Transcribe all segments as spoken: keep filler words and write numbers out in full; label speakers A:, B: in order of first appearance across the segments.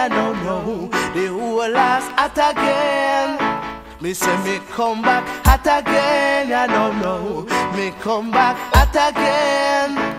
A: ya no know. The whole last hot again. Me say me come back hot again, ya no know. Me come back hot again.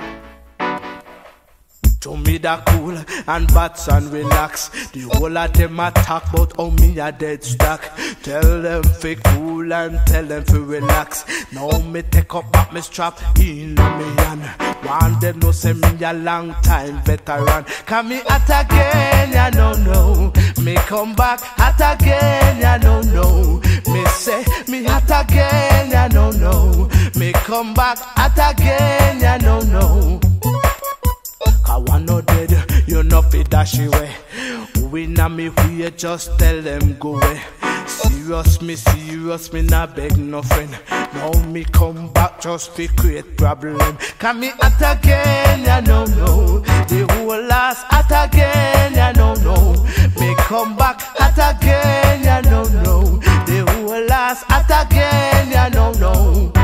A: To me that cool and bats and relax. The whole of them attack but how me a dead stack. Tell them fi cool and tell them fi relax. Now me take up back me strap in a me hand. Want them know say me a long time veteran. Can me hot again, ya no know. Me come back hot again, ya no know. Me say me hot again, ya no know. Me come back hot again, ya no know. I want no dead, you no fit dash away. We na me we just tell them go away. Serious me, serious me not beg no friend. Now me come back just to create problem. Can me hot again, ya no know. The whole last hot again, ya no know. Me come back hot again, ya no know. The whole last hot again, ya no know.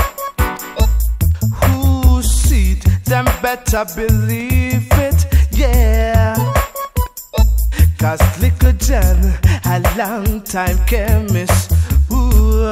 A: Who see it, them better believe it, yeah. Cause Little John, a long time chemist, ooh.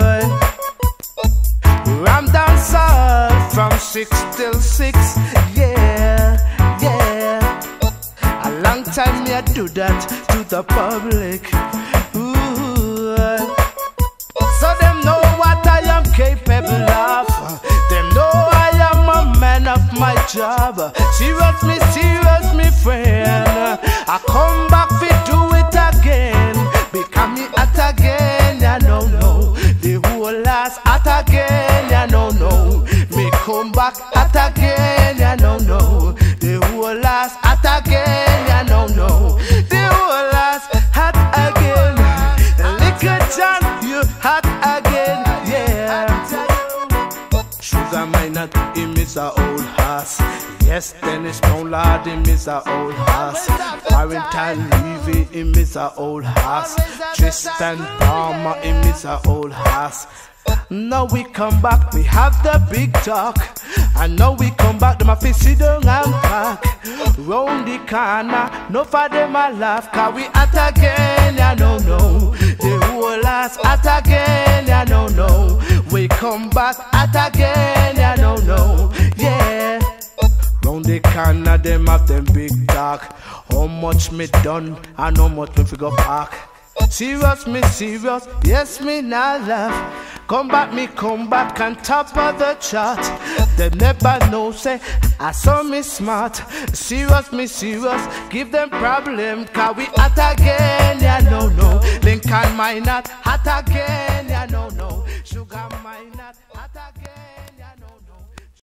A: I'm down south from six till six, yeah, yeah. A long time me I do that to the public, ooh. So them know what I am capable of. Them know I am a man of my job. Serious me, serious me friend. I come back fi do it again. Become me hot again, ya no know. The whole last hot again, ya no know. Me come back hot again, ya no know. The whole last hot again, ya no know. The whole last hot again. Little John, you hot again, yeah. Sugar Minott, him is a old horse. Yes, Dennis Brown Lord, him is a old horse. Warrington Levy, him is a old horse. Tristan Palmer, him is a old horse. Now we come back, we have the big talk. And now we come back, them a fi sit down and pack. Round the corner, no for them a laugh. Cause we hot again, ya no know. The whole last hot again, ya no know. We come back hot again, ya no know. Yeah. Round the corner, them have them big talk. How much me done and how much me figure back. Serious me serious, yes me not laugh. Come back me come back on top of the chart. They never know say I saw me smart. Serious me serious, give them problem. Cause we hot again, yeah no no. Lincoln Minott hot again.